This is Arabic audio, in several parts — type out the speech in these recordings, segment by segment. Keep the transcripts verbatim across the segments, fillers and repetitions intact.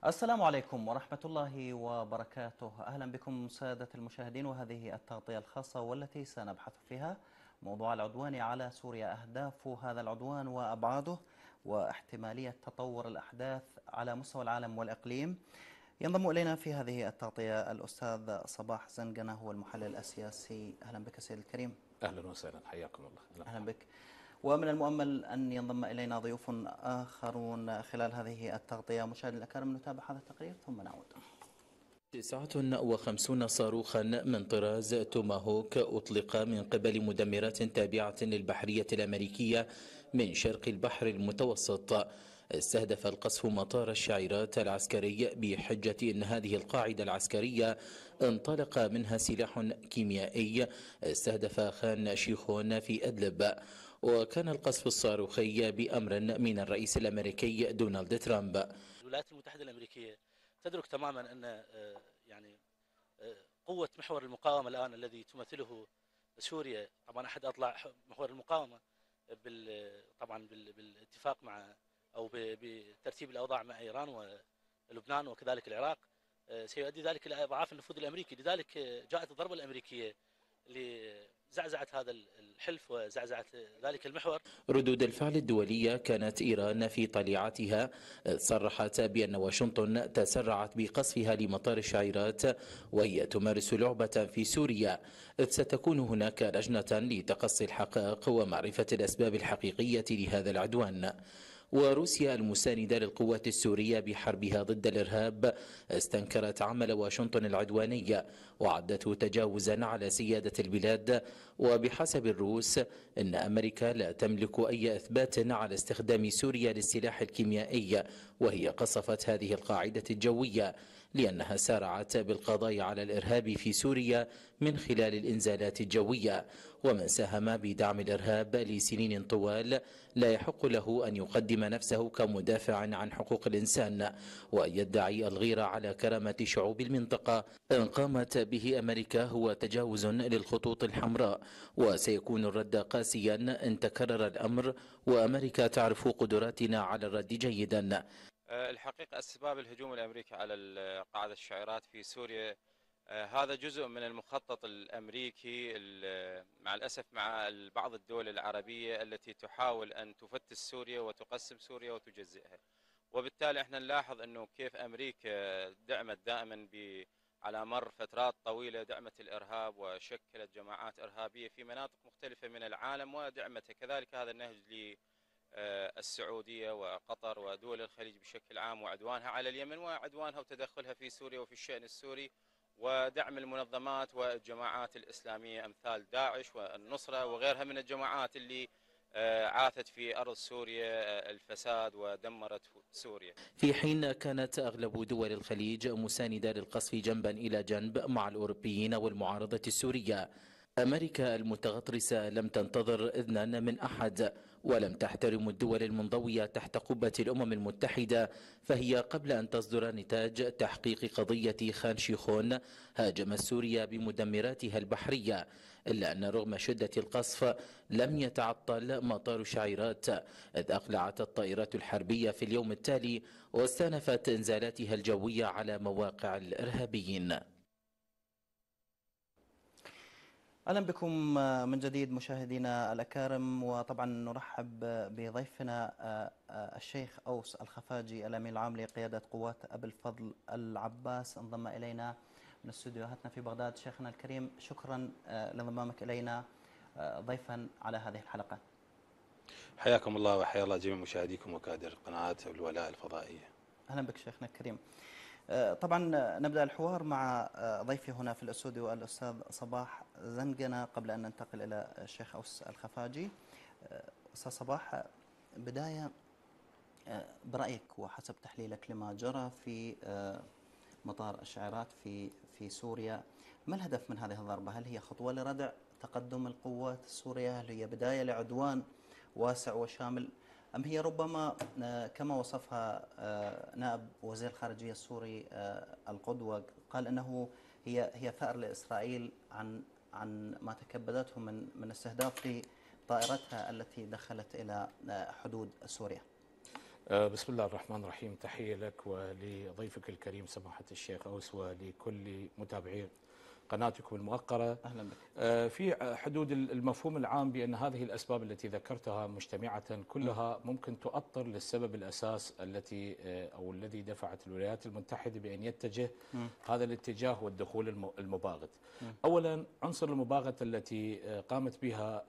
السلام عليكم ورحمة الله وبركاته. أهلا بكم سادة المشاهدين، وهذه التغطية الخاصة والتي سنبحث فيها موضوع العدوان على سوريا، أهداف هذا العدوان وأبعاده واحتمالية تطور الأحداث على مستوى العالم والإقليم. ينضم إلينا في هذه التغطية الأستاذ صباح زنقنة، هو المحلل السياسي. أهلا بك سيد الكريم. أهلا وسهلا، حياكم الله. أهلا, أهلا بك. ومن المؤمل أن ينضم إلينا ضيوف آخرون خلال هذه التغطية. مشاهدينا الأكارم، نتابع هذا التقرير ثم نعود. تسعة وخمسين صاروخا من طراز توماهوك أطلق من قبل مدمرات تابعة للبحرية الأمريكية من شرق البحر المتوسط. استهدف القصف مطار الشاعرات العسكري بحجة أن هذه القاعدة العسكرية انطلق منها سلاح كيميائي استهدف خان شيخون في أدلب. وكان القصف الصاروخي بأمر من الرئيس الأمريكي دونالد ترامب. الولايات المتحدة الأمريكية تدرك تماما أن يعني قوة محور المقاومة الآن الذي تمثله سوريا، طبعا أحد أضلاع محور المقاومة بال طبعا بالاتفاق مع أو بترتيب الأوضاع مع إيران ولبنان وكذلك العراق، سيؤدي ذلك إلى إضعاف النفوذ الأمريكي. لذلك جاءت الضربة الأمريكية لزعزعة هذا الحلف وزعزعة ذلك المحور. ردود الفعل الدولية كانت إيران في طليعتها، صرحت بأن واشنطن تسرعت بقصفها لمطار الشاعرات وهي تمارس لعبة في سوريا، إذ ستكون هناك لجنة لتقصي الحقائق ومعرفة الأسباب الحقيقية لهذا العدوان. وروسيا المساندة للقوات السورية بحربها ضد الإرهاب استنكرت عمل واشنطن العدواني وعدته تجاوزا على سيادة البلاد. وبحسب الروس إن أمريكا لا تملك أي إثبات على استخدام سوريا للسلاح الكيميائي، وهي قصفت هذه القاعدة الجوية لأنها سارعت بالقضاء على الإرهاب في سوريا من خلال الإنزالات الجوية. ومن ساهم بدعم الإرهاب لسنين طوال لا يحق له أن يقدم نفسه كمدافع عن حقوق الإنسان وأن يدعي الغيرة على كرامة شعوب المنطقة. إن قامت به أمريكا هو تجاوز للخطوط الحمراء، وسيكون الرد قاسيا إن تكرر الأمر، وأمريكا تعرف قدراتنا على الرد جيدا. الحقيقة أسباب الهجوم الأمريكي على قاعدة الشاعرات في سوريا هذا جزء من المخطط الأمريكي مع الأسف مع بعض الدول العربية التي تحاول أن تفتت سوريا وتقسم سوريا وتجزئها. وبالتالي احنا نلاحظ أنه كيف أمريكا دعمت دائما على مر فترات طويلة دعمت الإرهاب وشكلت جماعات إرهابية في مناطق مختلفة من العالم ودعمتها. كذلك هذا النهج للسعودية وقطر ودول الخليج بشكل عام وعدوانها على اليمن وعدوانها وتدخلها في سوريا وفي الشأن السوري ودعم المنظمات والجماعات الإسلامية أمثال داعش والنصرة وغيرها من الجماعات اللي عاثت في أرض سوريا الفساد ودمرت سوريا. في حين كانت أغلب دول الخليج مساندة للقصف جنبا إلى جنب مع الأوروبيين والمعارضة السورية، أمريكا المتغطرسة لم تنتظر إذنا من أحد ولم تحترم الدول المنضوية تحت قبة الأمم المتحدة، فهي قبل أن تصدر نتاج تحقيق قضية خان شيخون هاجمت سوريا بمدمراتها البحرية، إلا أن رغم شدة القصف لم يتعطل مطار شاعرات، إذ أقلعت الطائرات الحربية في اليوم التالي واستأنفت إنزالاتها الجوية على مواقع الإرهابيين. أهلا بكم من جديد مشاهدينا الأكارم، وطبعا نرحب بضيفنا الشيخ أوس الخفاجي الأمين العام لقيادة قوات أبي الفضل العباس، انضم إلينا من استديوهاتنا في بغداد. شيخنا الكريم، شكرا لانضمامك إلينا ضيفا على هذه الحلقة. حياكم الله وحيا الله جميع مشاهديكم وكادر قناة الولاء الفضائية. أهلا بك شيخنا الكريم. طبعا نبدأ الحوار مع ضيفي هنا في الاستوديو الأستاذ صباح زنقنة قبل أن ننتقل إلى الشيخ أوس الخفاجي. أستاذ صباح، بداية برأيك وحسب تحليلك لما جرى في مطار الشاعرات في في سوريا، ما الهدف من هذه الضربة؟ هل هي خطوة لردع تقدم القوات السورية؟ هل هي بداية لعدوان واسع وشامل؟ أم هي ربما كما وصفها نائب وزير الخارجية السوري القدوة، قال أنه هي هي ثأر لإسرائيل عن عن ما تكبدته من من استهداف لطائرتها التي دخلت إلى حدود سوريا؟ بسم الله الرحمن الرحيم. تحية لك ولضيفك الكريم سماحة الشيخ أوس ولكل متابعي قناتكم الموقرة. أهلا بك. في حدود المفهوم العام بأن هذه الأسباب التي ذكرتها مجتمعة كلها ممكن تؤطر للسبب الأساس التي أو الذي دفعت الولايات المتحدة بأن يتجه م. هذا الاتجاه والدخول المباغت. م. أولا عنصر المباغتة التي قامت بها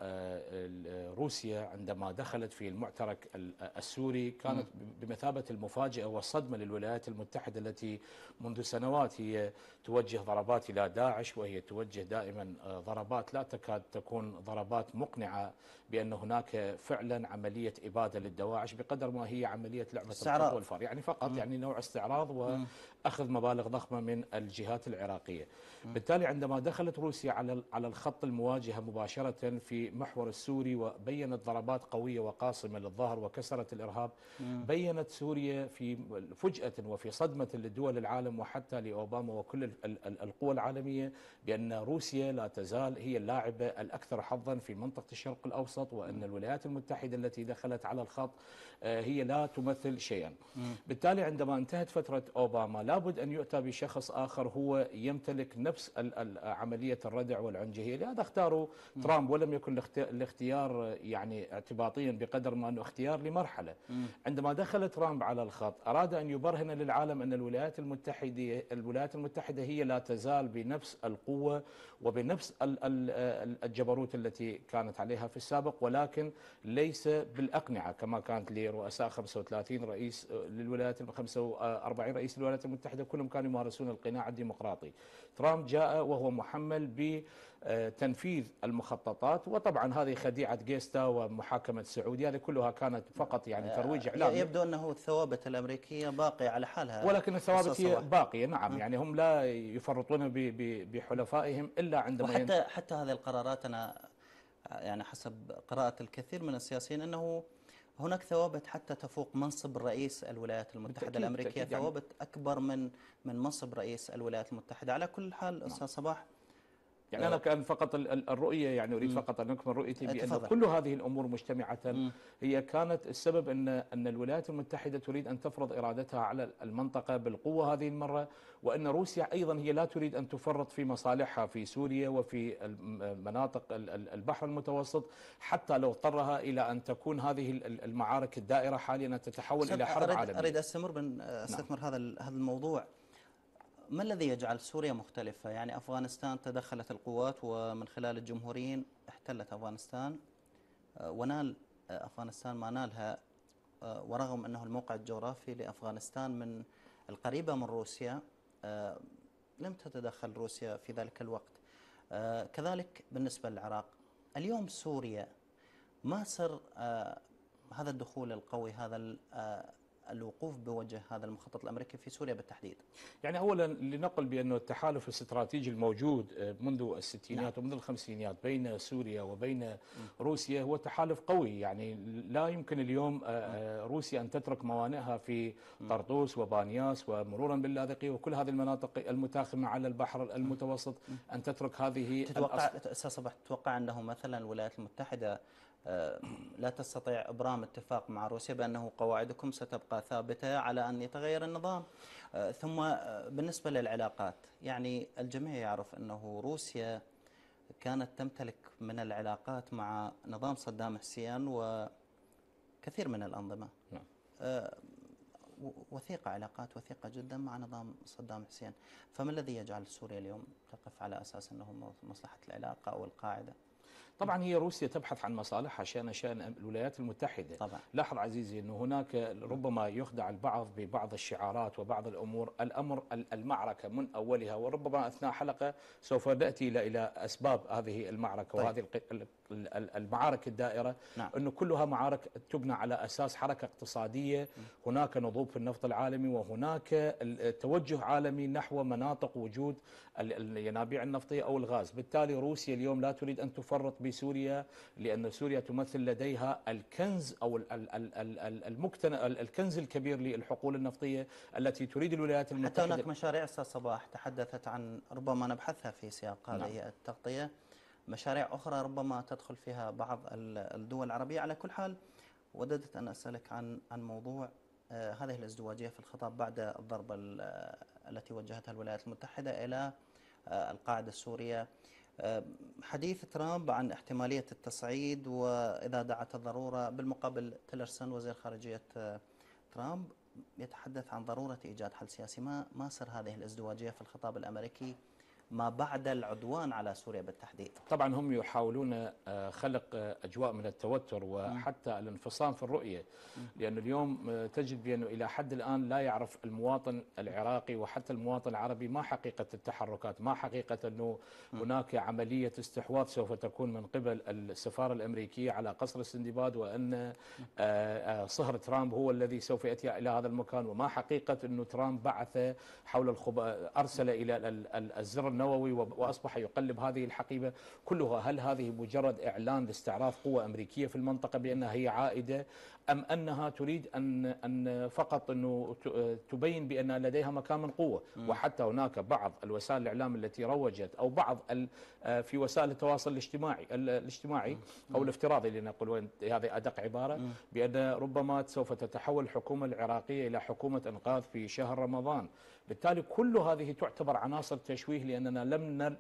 روسيا عندما دخلت في المعترك السوري كانت م. بمثابة المفاجأة والصدمة للولايات المتحدة التي منذ سنوات هي توجه ضربات إلى داعش، وهي توجه دائما ضربات لا تكاد تكون ضربات مقنعة بأن هناك فعلا عملية إبادة للدواعش بقدر ما هي عملية لعبة القط والفار، يعني فقط م. يعني نوع استعراض وأخذ مبالغ ضخمة من الجهات العراقية. م. بالتالي عندما دخلت روسيا على على الخط المواجهة مباشرة في محور السوري وبينت ضربات قوية وقاصمة للظهر وكسرت الإرهاب، م. بينت سوريا في فجأة وفي صدمة لدول العالم وحتى لأوباما وكل القوى العالمية بأن روسيا لا تزال هي اللاعبة الأكثر حظا في منطقة الشرق الأوسط، وأن الولايات المتحدة التي دخلت على الخط هي لا تمثل شيئا. بالتالي عندما انتهت فترة أوباما لابد أن يؤتى بشخص آخر هو يمتلك نفس عملية الردع والعنجهية، لهذا اختاروا ترامب، ولم يكن الاختيار يعني اعتباطيا بقدر ما أنه اختيار لمرحلة. عندما دخل ترامب على الخط أراد أن يبرهن للعالم أن الولايات المتحدة الولايات المتحدة هي لا تزال بنفس القوة وبنفس الجبروت التي كانت عليها في السابق، ولكن ليس بالأقنعة كما كانت لرؤساء خمسة وثلاثين رئيس للولايات خمسة وأربعين رئيس للولايات المتحدة، كلهم كانوا يمارسون القناع الديمقراطي. ترامب جاء وهو محمل بتنفيذ المخططات، وطبعا هذه خديعة جيستا ومحاكمة السعودية هذه كلها كانت فقط يعني ترويج إعلامي. يبدو أنه الثوابت الأمريكية باقية على حالها، ولكن الثوابت هي باقية. نعم، يعني هم لا يفرطون بحلفائهم إلا عندما وحتى حتى هذه القرارات أنا يعني حسب قراءة الكثير من السياسيين أنه هناك ثوابت حتى تفوق منصب رئيس الولايات المتحدة الأمريكية، ثوابت يعني أكبر من من منصب رئيس الولايات المتحدة. على كل حال أستاذ صباح، يعني أنا كان فقط الرؤية، يعني أريد فقط أن أكمل رؤيتي بأن كل هذه الأمور مجتمعة م. هي كانت السبب أن أن الولايات المتحدة تريد أن تفرض إرادتها على المنطقة بالقوة هذه المرة، وأن روسيا أيضا هي لا تريد أن تفرط في مصالحها في سوريا وفي مناطق البحر المتوسط، حتى لو اضطرها إلى أن تكون هذه المعارك الدائرة حاليا أن تتحول إلى حرب أريد عالمية. أريد أستمر بن أستثمر نعم. هذا هذا الموضوع. ما الذي يجعل سوريا مختلفة؟ يعني أفغانستان تدخلت القوات ومن خلال الجمهوريين احتلت أفغانستان، ونال أفغانستان ما نالها، ورغم أنه الموقع الجغرافي لأفغانستان من القريبة من روسيا لم تتدخل روسيا في ذلك الوقت. كذلك بالنسبة للعراق. اليوم سوريا ما سر هذا الدخول القوي، هذا الوقوف بوجه هذا المخطط الأمريكي في سوريا بالتحديد؟ يعني أولا لنقل بأن التحالف الاستراتيجي الموجود منذ الستينات نعم. ومنذ الخمسينات بين سوريا وبين م. روسيا هو تحالف قوي، يعني لا يمكن اليوم م. روسيا أن تترك موانئها في طرطوس وبانياس ومرورا باللاذقية وكل هذه المناطق المتاخمة على البحر المتوسط أن تترك هذه. تتوقع أستاذ صباح تتوقع أنه مثلا الولايات المتحدة لا تستطيع إبرام اتفاق مع روسيا بأنه قواعدكم ستبقى ثابتة على أن يتغير النظام؟ ثم بالنسبة للعلاقات، يعني الجميع يعرف أنه روسيا كانت تمتلك من العلاقات مع نظام صدام حسين وكثير من الأنظمة وثيقة، علاقات وثيقة جدا مع نظام صدام حسين. فما الذي يجعل سوريا اليوم تقف على أساس أنه مصلحة العلاقة أو القاعدة؟ طبعا هي روسيا تبحث عن مصالحها شأن شأن الولايات المتحدة. طبعا. لاحظ عزيزي أنه هناك ربما يخدع البعض ببعض الشعارات وبعض الأمور. الأمر المعركة من أولها، وربما أثناء حلقة سوف نأتي إلى أسباب هذه المعركة. طيب. وهذه المعارك الدائرة نعم. أنه كلها معارك تبنى على أساس حركة اقتصادية. هناك نضوب في النفط العالمي، وهناك توجه عالمي نحو مناطق وجود الينابيع النفطية أو الغاز. بالتالي روسيا اليوم لا تريد أن تفرط بسوريا، لأن سوريا تمثل لديها الكنز أو المكتنى الكنز الكبير للحقول النفطية التي تريد الولايات المتحدة. حتى هناك مشاريع أستاذ صباح تحدثت عن، ربما نبحثها في سياق هذه نعم. التغطية، مشاريع أخرى ربما تدخل فيها بعض الدول العربية. على كل حال وددت أن أسألك عن عن موضوع هذه الازدواجية في الخطاب بعد الضربة التي وجهتها الولايات المتحدة إلى القاعدة السورية. حديث ترامب عن احتمالية التصعيد وإذا دعت الضرورة، بالمقابل تيلرسون وزير خارجية ترامب يتحدث عن ضرورة إيجاد حل سياسي. ما ما سر هذه الازدواجية في الخطاب الأمريكي ما بعد العدوان على سوريا بالتحديد؟ طبعا هم يحاولون خلق أجواء من التوتر وحتى الانفصام في الرؤية، لأن اليوم تجد بأنه إلى حد الآن لا يعرف المواطن العراقي وحتى المواطن العربي ما حقيقة التحركات، ما حقيقة أنه هناك عملية استحواذ سوف تكون من قبل السفارة الأمريكية على قصر السندباد، وأن صهر ترامب هو الذي سوف يأتي إلى هذا المكان، وما حقيقة أنه ترامب بعث حول الخب... أرسل إلى الزر النووي وأصبح يقلب هذه الحقيبة كلها. هل هذه مجرد إعلان لاستعراض قوة أمريكية في المنطقة بأنها هي عائدة، أم أنها تريد أن أن فقط أنه تبين بأن لديها مكان من قوة؟ وحتى هناك بعض الوسائل الإعلام التي روجت، أو بعض في وسائل التواصل الاجتماعي الاجتماعي أو الافتراضي لنقول، هذه أدق عبارة، بأن ربما سوف تتحول الحكومة العراقية إلى حكومة إنقاذ في شهر رمضان. بالتالي كل هذه تعتبر عناصر تشويه، لأننا لم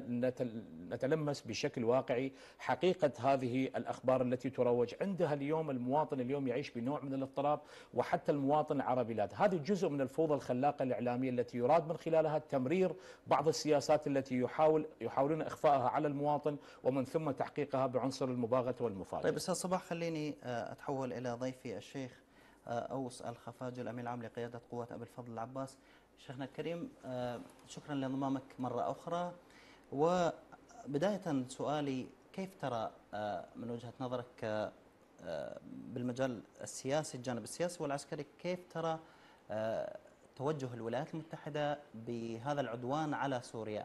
نتلمس بشكل واقعي حقيقة هذه الأخبار التي تروج. عندها اليوم المواطن اليوم يعيش بنوع من الاضطراب، وحتى المواطن العربي لا. هذه جزء من الفوضى الخلاقة الإعلامية التي يراد من خلالها تمرير بعض السياسات التي يحاول يحاولون إخفاءها على المواطن، ومن ثم تحقيقها بعنصر المباغتة والمفاجأة. طيب أستاذ صباح، خليني أتحول إلى ضيفي الشيخ أوس الخفاجي، الأمين العام لقيادة قوات أبي الفضل العباس. شيخنا الكريم، شكرا لانضمامك مرة أخرى. وبداية سؤالي، كيف ترى من وجهة نظرك بالمجال السياسي، الجانب السياسي والعسكري، كيف ترى توجه الولايات المتحدة بهذا العدوان على سوريا؟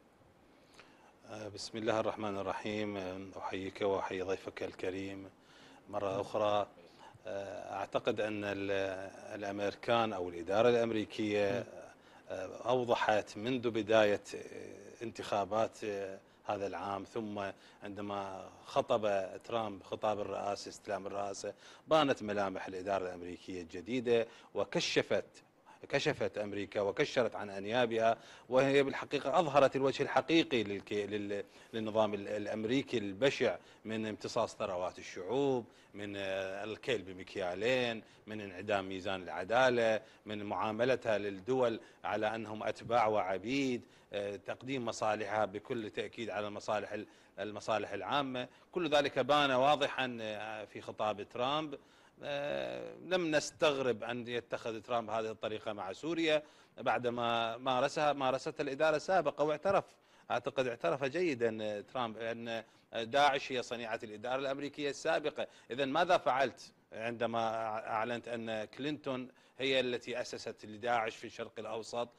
بسم الله الرحمن الرحيم. أحييك وأحيي ضيفك الكريم مرة أخرى. أعتقد أن الأمريكان أو الإدارة الأمريكية أوضحت منذ بداية انتخابات هذا العام، ثم عندما خطب ترامب خطاب الرئاسة استلام الرئاسة، بانت ملامح الإدارة الأمريكية الجديدة، وكشفت كشفت أمريكا وكشرت عن أنيابها، وهي بالحقيقة أظهرت الوجه الحقيقي للنظام الأمريكي البشع، من امتصاص ثروات الشعوب، من الكيل بمكيالين، من انعدام ميزان العدالة، من معاملتها للدول على أنهم أتباع وعبيد، تقديم مصالحها بكل تأكيد على المصالح المصالح العامة. كل ذلك بان واضحا في خطاب ترامب. لم نستغرب أن يتخذ ترامب هذه الطريقة مع سوريا بعدما مارسها مارستها الإدارة السابقة، واعترف أعتقد اعترف جيدا ترامب أن داعش هي صنيعة الإدارة الأمريكية السابقة. إذا ماذا فعلت عندما أعلنت أن كلينتون هي التي أسست لداعش في الشرق الأوسط؟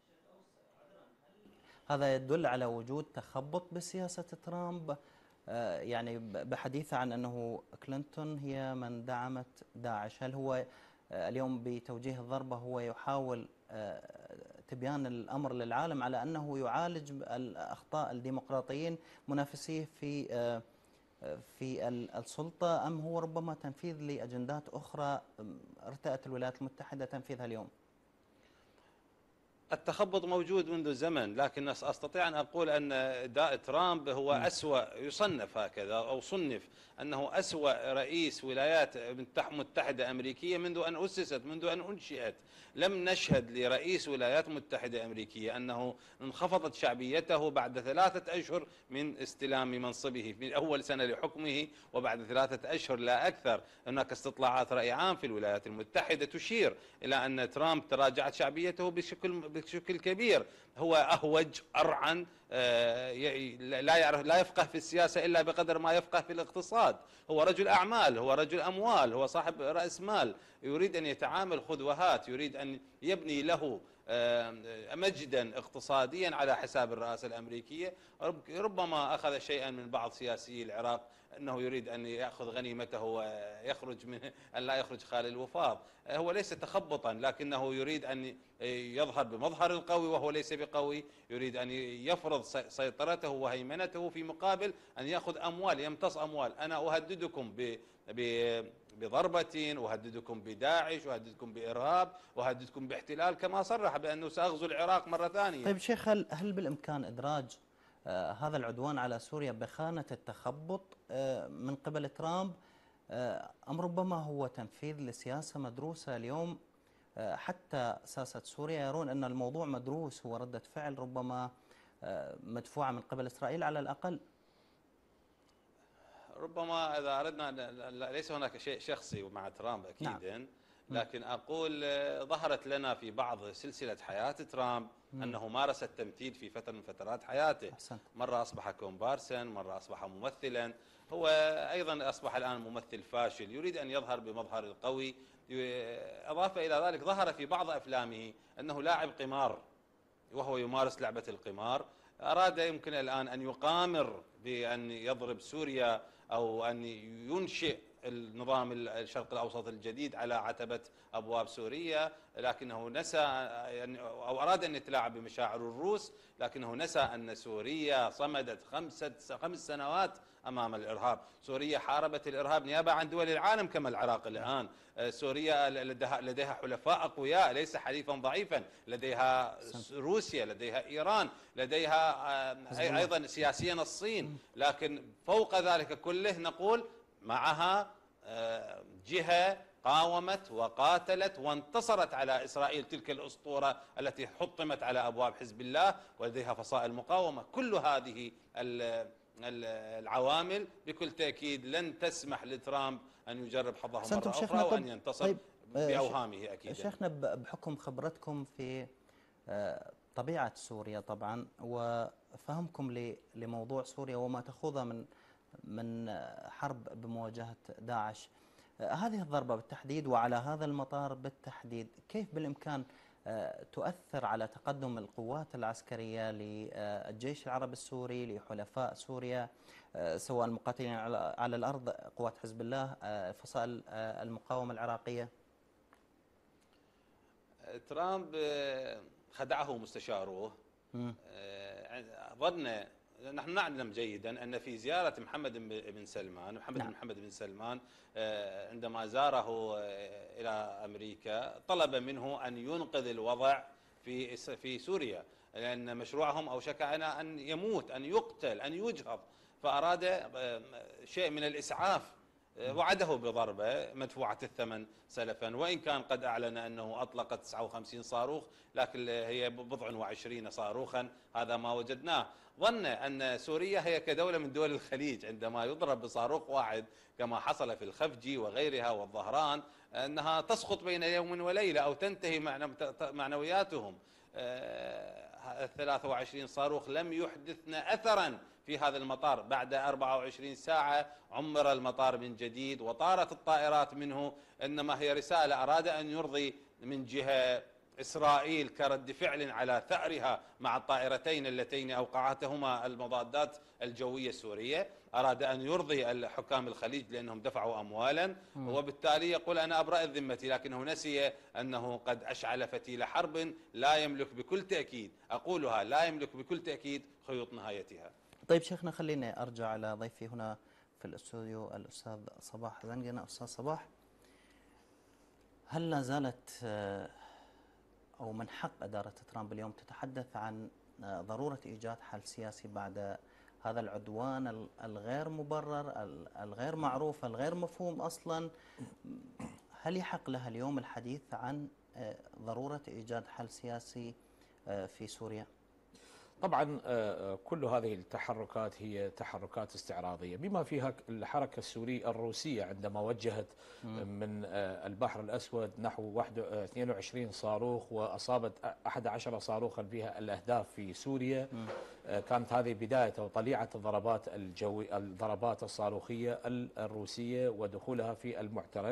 هذا يدل على وجود تخبط بسياسة ترامب، يعني بحديثه عن أنه كلينتون هي من دعمت داعش. هل هو اليوم بتوجيه الضربة هو يحاول تبيان الأمر للعالم على أنه يعالج الأخطاء الديمقراطيين منافسيه في في السلطة، أم هو ربما تنفيذ لأجندات أخرى ارتأت الولايات المتحدة تنفيذها اليوم؟ التخبط موجود منذ زمن، لكن أستطيع أن أقول أن أداء ترامب هو أسوأ، يصنف هكذا أو صنف أنه أسوأ رئيس ولايات متحدة أمريكية منذ أن أسست، منذ أن أنشئت. لم نشهد لرئيس ولايات متحدة أمريكية أنه انخفضت شعبيته بعد ثلاثة أشهر من استلام منصبه، من أول سنة لحكمه وبعد ثلاثة أشهر لا أكثر. هناك استطلاعات رأي عام في الولايات المتحدة تشير إلى أن ترامب تراجعت شعبيته بشكل بشكل كبير. هو أهوج أرعن، لا يعرف لا يفقه في السياسة إلا بقدر ما يفقه في الاقتصاد. هو رجل أعمال، هو رجل أموال، هو صاحب رأس مال، يريد أن يتعامل خذ وهات، يريد أن يبني له مجدا اقتصاديا على حساب الرئاسة الأمريكية. ربما أخذ شيئا من بعض سياسي العراق، أنه يريد أن يأخذ غنيمته ويخرج من أن لا يخرج خال الوفاض. هو ليس تخبطا، لكنه يريد أن يظهر بمظهر القوي وهو ليس بقوي، يريد أن يفرض سيطرته وهيمنته في مقابل أن يأخذ أموال، يمتص أموال. أنا أهددكم ب بضربة، وهددكم بداعش، وهددكم بإرهاب، وهددكم باحتلال، كما صرح بأنه سأغزو العراق مرة ثانية. طيب شيخ، هل هل بالإمكان إدراج آه هذا العدوان على سوريا بخانة التخبط آه من قبل ترامب، آه أم ربما هو تنفيذ لسياسة مدروسة؟ اليوم آه حتى ساسة سوريا يرون أن الموضوع مدروس، هو ردة فعل ربما آه مدفوعة من قبل إسرائيل على الأقل. ربما إذا أردنا، ليس هناك شيء شخصي مع ترامب أكيدا، نعم. لكن أقول ظهرت لنا في بعض سلسلة حياة ترامب مم. أنه مارس التمثيل في فترة من فترات حياته. أحسن. مرة أصبح كومبارسا، مرة أصبح ممثلا، هو أيضا أصبح الآن ممثل فاشل يريد أن يظهر بمظهر القوي. أضاف إلى ذلك ظهر في بعض أفلامه أنه لاعب قمار وهو يمارس لعبة القمار. أراد يمكن الآن أن يقامر بأن يضرب سوريا أو أن ينشئ النظام الشرق الأوسط الجديد على عتبة أبواب سوريا، لكنه نسى أو أراد أن يتلاعب بمشاعر الروس، لكنه نسى أن سوريا صمدت خمسة خمس سنوات أمام الإرهاب. سوريا حاربت الإرهاب نيابة عن دول العالم كما العراق الآن. سوريا لديها, لديها حلفاء أقوياء، ليس حليفا ضعيفا، لديها روسيا، لديها إيران، لديها أيضا سياسيا الصين، لكن فوق ذلك كله نقول معها جهة قاومت وقاتلت وانتصرت على إسرائيل، تلك الأسطورة التي حطمت على أبواب حزب الله، ولديها فصائل مقاومة. كل هذه العوامل بكل تأكيد لن تسمح لترامب أن يجرب حظه مرة أخرى وأن ينتصر طيب بأوهامه أكيد. شيخنا، بحكم خبرتكم في طبيعة سوريا طبعا وفهمكم لموضوع سوريا وما تخوضه من من حرب بمواجهة داعش، هذه الضربة بالتحديد وعلى هذا المطار بالتحديد كيف بالإمكان تؤثر على تقدم القوات العسكرية للجيش العربي السوري، لحلفاء سوريا سواء المقاتلين على الأرض، قوات حزب الله، فصائل المقاومة العراقية؟ ترامب خدعه مستشاروه. ظن، نحن نعلم جيدا أن في زيارة محمد بن سلمان محمد نعم. بن محمد بن سلمان عندما زاره إلى أمريكا طلب منه أن ينقذ الوضع في في سوريا، لأن مشروعهم أوشك أن يموت، أن يقتل، أن يجهض، فأراد شيء من الإسعاف. وعده بضربة مدفوعة الثمن سلفا، وإن كان قد أعلن أنه أطلق تسعة وخمسين صاروخ، لكن هي بضع وعشرين صاروخا، هذا ما وجدناه. ظن أن سوريا هي كدولة من دول الخليج، عندما يضرب بصاروخ واحد كما حصل في الخفجي وغيرها والظهران أنها تسقط بين يوم وليلة أو تنتهي معنوياتهم. ثلاثة وعشرين صاروخ لم يحدثن أثرا في هذا المطار. بعد أربعة وعشرين ساعة عمر المطار من جديد وطارت الطائرات منه، إنما هي رسالة أراد أن يرضي من جهة إسرائيل كرد فعل على ثأرها مع الطائرتين اللتين أوقعتهما المضادات الجوية السورية. أراد أن يرضي الحكام الخليج لأنهم دفعوا أموالا، وبالتالي يقول أنا أبرأ ذمتي، لكنه نسي أنه قد أشعل فتيل حرب لا يملك بكل تأكيد، أقولها لا يملك بكل تأكيد خيوط نهايتها. طيب شيخنا، خليني أرجع على ضيفي هنا في الاستوديو الأستاذ صباح زنقنة. أستاذ صباح، هل لا زالت أو من حق إدارة ترامب اليوم تتحدث عن ضرورة إيجاد حل سياسي بعد هذا العدوان الغير مبرر، الغير معروف، الغير مفهوم أصلا؟ هل يحق لها اليوم الحديث عن ضرورة إيجاد حل سياسي في سوريا؟ طبعا كل هذه التحركات هي تحركات استعراضية، بما فيها الحركة السورية الروسية عندما وجهت من البحر الأسود نحو اثنين وعشرين صاروخ وأصابت أحد عشر صاروخا فيها الأهداف في سوريا. كانت هذه بداية وطليعة الضربات الجوي الضربات الصاروخية الروسية ودخولها في المعترك.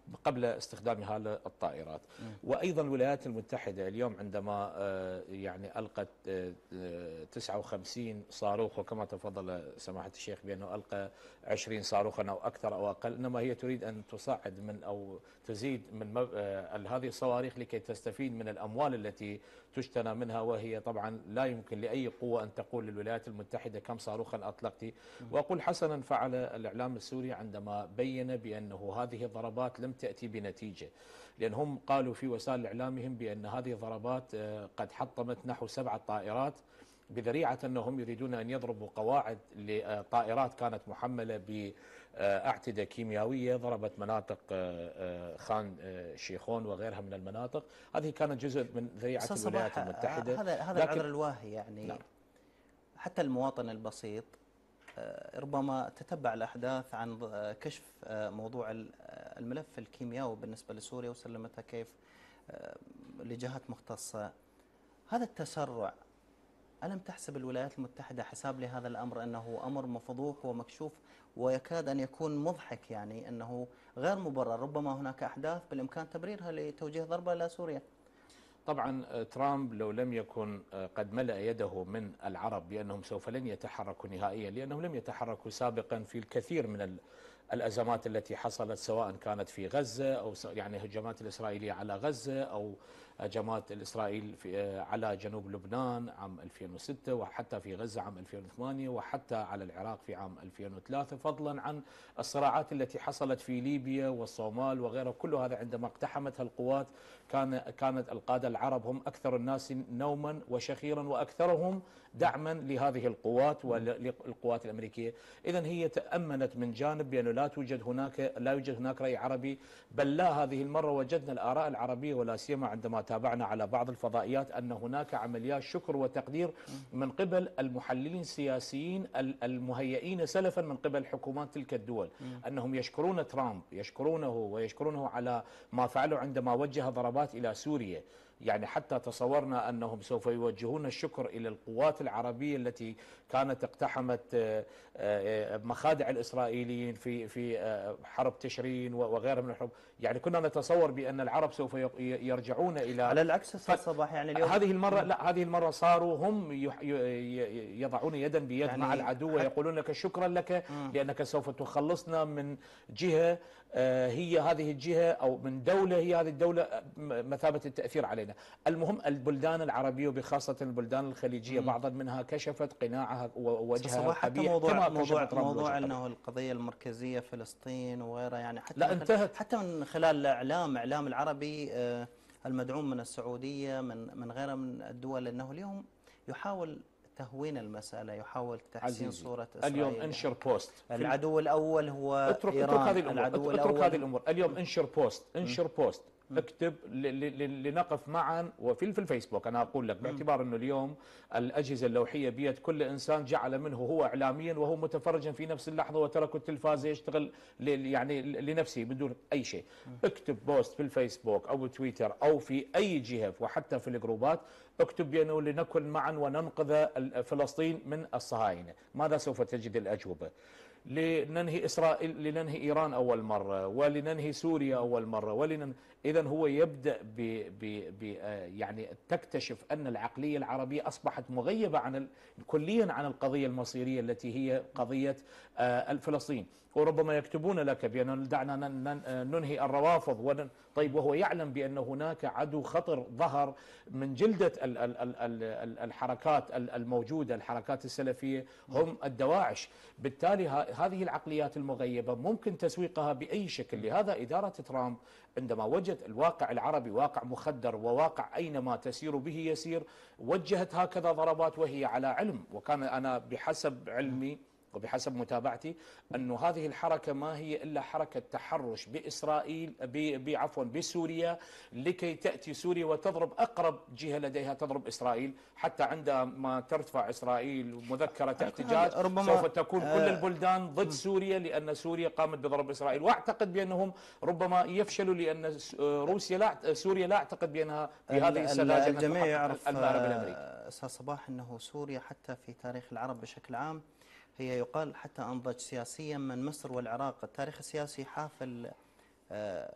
قبل استخدامها للطائرات. وأيضا الولايات المتحدة اليوم عندما يعني ألقت تسعة وخمسين صاروخ، وكما تفضل سماحة الشيخ بأنه ألقى عشرين صاروخا أو أكثر أو أقل، إنما هي تريد أن تصعد من أو تزيد من هذه الصواريخ لكي تستفيد من الأموال التي تجتنى منها، وهي طبعا لا يمكن لأي قوة أن تقول للولايات المتحدة كم صاروخا أطلقت. وأقول حسنا فعل الإعلام السوري عندما بين بأنه هذه الضربات لم تأتي بنتيجة، لأنهم قالوا في وسائل إعلامهم بأن هذه الضربات قد حطمت نحو سبعة طائرات بذريعة أنهم يريدون أن يضربوا قواعد لطائرات كانت محملة بأعتدة كيميائية ضربت مناطق خان شيخون وغيرها من المناطق. هذه كانت جزء من ذريعة الولايات المتحدة. هذا هذا العذر الواهي يعني. نعم. حتى المواطن البسيط ربما تتبع الأحداث عن كشف موضوع الملف الكيميائي بالنسبة لسوريا وسلمتها كيف لجهات مختصة. هذا التسرع، ألم تحسب الولايات المتحدة حساب لهذا الأمر أنه أمر مفضوح ومكشوف ويكاد أن يكون مضحك، يعني أنه غير مبرر؟ ربما هناك أحداث بالإمكان تبريرها لتوجيه ضربة إلى سوريا. طبعا ترامب لو لم يكن قد ملأ يده من العرب بأنهم سوف لن يتحركوا نهائيا، لأنهم لم يتحركوا سابقا في الكثير من الأزمات التي حصلت، سواء كانت في غزة أو يعني هجمات الإسرائيلية على غزة أو هجمات الإسرائيل في على جنوب لبنان عام ألفين وستة، وحتى في غزة عام ألفين وثمانية، وحتى على العراق في عام ألفين وثلاثة، فضلا عن الصراعات التي حصلت في ليبيا والصومال وغيرها. كل هذا عندما اقتحمتها القوات كان كانت القادة العرب هم أكثر الناس نوما وشخيرا وأكثرهم دعما لهذه القوات والقوات الأمريكية. إذن هي تأمنت من جانب بأنه لا توجد هناك لا يوجد هناك رأي عربي، بل لا، هذه المرة وجدنا الآراء العربية، ولا سيما عندما تابعنا على بعض الفضائيات أن هناك عمليات شكر وتقدير من قبل المحللين السياسيين المهيئين سلفا من قبل حكومات تلك الدول، أنهم يشكرون ترامب، يشكرونه ويشكرونه على ما فعله عندما وجه ضربات إلى سوريا. يعني حتى تصورنا أنهم سوف يوجهون الشكر إلى القوات العربية التي كانت اقتحمت مخادع الإسرائيليين في في حرب تشرين وغيرها من الحروب. يعني كنا نتصور بأن العرب سوف يرجعون إلى، على العكس أستاذ صباح، يعني اليوم هذه المرة لا، هذه المرة صاروا هم يضعون يدا بيد يعني مع العدو ويقولون لك شكرا لك لأنك سوف تخلصنا من جهة هي هذه الجهة أو من دولة هي هذه الدولة مثابة التأثير علينا. المهم البلدان العربية وبخاصة البلدان الخليجية بعضا منها كشفت قناعها ووجهها القبيح. موضوع موضوع, موضوع أنه القضية المركزية فلسطين وغيرها، يعني حتى لا من انتهت حتى من خلال الإعلام إعلام العربي المدعوم من السعودية من من غيرها من الدول، أنه اليوم يحاول تهوين المسألة، يحاول تحسين صورة إسرائيل. اليوم انشر بوست، العدو الأول هو اترك إيران. اترك هذه الأمور، العدو اترك الأول هذه الأمور. اليوم انشر بوست، انشر بوست، اكتب لنقف معا وفي في الفيسبوك. أنا أقول لك باعتبار أنه اليوم الأجهزة اللوحية بيد كل إنسان جعل منه هو إعلاميا وهو متفرجا في نفس اللحظة وتركوا التلفاز يشتغل يعني لنفسه بدون أي شيء. اكتب بوست في الفيسبوك أو تويتر أو في أي جهة وحتى في الجروبات، اكتب بأنه لنكن معا وننقذ فلسطين من الصهاينة. ماذا سوف تجد الأجوبة؟ لننهي إسرائيل، لننهي إيران أول مرة، ولننهي سوريا أول مرة، ولنن... إذن هو يبدأ ب... ب... ب... يعني تكتشف أن العقلية العربية أصبحت مغيبة عن ال... كليا عن القضية المصيرية التي هي قضية الفلسطين. وربما يكتبون لك بأن دعنا ننهي الروافض ون... طيب وهو يعلم بأن هناك عدو خطر ظهر من جلدة ال... ال... ال... الحركات الموجودة، الحركات السلفية، هم الدواعش. بالتالي هذه العقليات المغيبة ممكن تسويقها بأي شكل. لهذا إدارة ترامب عندما وجدت الواقع العربي واقع مخدر وواقع أينما تسير به يسير، وجهت هكذا ضربات وهي على علم. وكان أنا بحسب علمي وبحسب متابعتي أن هذه الحركة ما هي إلا حركة تحرش بإسرائيل بعفوا بسوريا، لكي تأتي سوريا وتضرب أقرب جهة لديها تضرب إسرائيل، حتى عندما ترفع إسرائيل مذكرة احتجاج سوف تكون كل البلدان ضد سوريا لأن سوريا قامت بضرب إسرائيل. وأعتقد بأنهم ربما يفشلوا لأن روسيا لا سوريا لا أعتقد بأنها بهذه السذاجة. الجميع يعرف أستاذ صباح أنه سوريا حتى في تاريخ العرب بشكل عام هي يقال حتى أنضج سياسيا من مصر والعراق. التاريخ السياسي حافل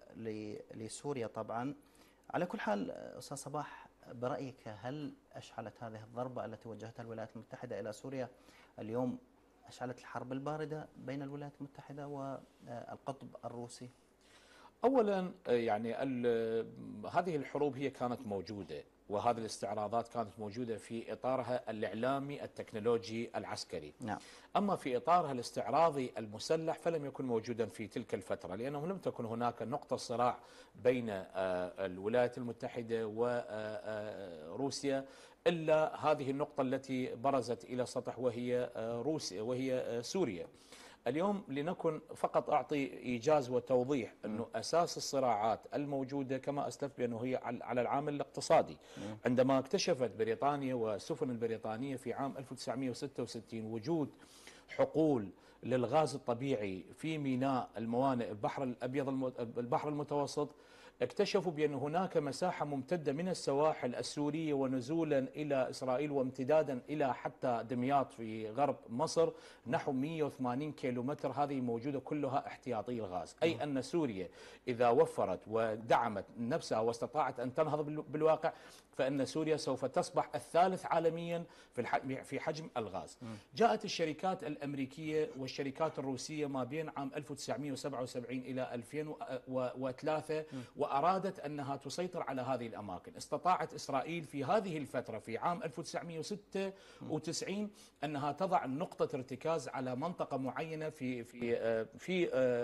لسوريا طبعا. على كل حال أستاذ صباح، برأيك هل أشعلت هذه الضربة التي وجهتها الولايات المتحدة إلى سوريا اليوم أشعلت الحرب الباردة بين الولايات المتحدة والقطب الروسي؟ اولا يعني هذه الحروب هي كانت موجوده، وهذه الاستعراضات كانت موجوده في اطارها الاعلامي التكنولوجي العسكري. نعم. اما في اطارها الاستعراضي المسلح فلم يكن موجودا في تلك الفتره، لانه لم تكن هناك نقطه صراع بين الولايات المتحده وروسيا الا هذه النقطه التي برزت الى السطح وهي روسيا وهي سوريا. اليوم لنكن فقط أعطي إيجاز وتوضيح أنه أساس الصراعات الموجودة كما أسلفت بأنه هي على العامل الاقتصادي. عندما اكتشفت بريطانيا والسفن البريطانية في عام ألف وتسعمئة وستة وستين وجود حقول للغاز الطبيعي في ميناء الموانئ البحر الأبيض البحر المتوسط، اكتشفوا بأن هناك مساحة ممتدة من السواحل السورية ونزولا إلى إسرائيل وامتدادا إلى حتى دمياط في غرب مصر نحو مئة وثمانين كيلومتر، هذه موجودة كلها احتياطي الغاز. أي أن سوريا إذا وفرت ودعمت نفسها واستطاعت أن تنهض بالواقع فإن سوريا سوف تصبح الثالث عالميا في في حجم الغاز. جاءت الشركات الأمريكية والشركات الروسية ما بين عام ألف وتسعمئة وسبعة وسبعين إلى ألفين وثلاثة وأرادت أنها تسيطر على هذه الأماكن. استطاعت إسرائيل في هذه الفترة في عام ألف وتسعمئة وستة وتسعين أنها تضع نقطة ارتكاز على منطقة معينة في في في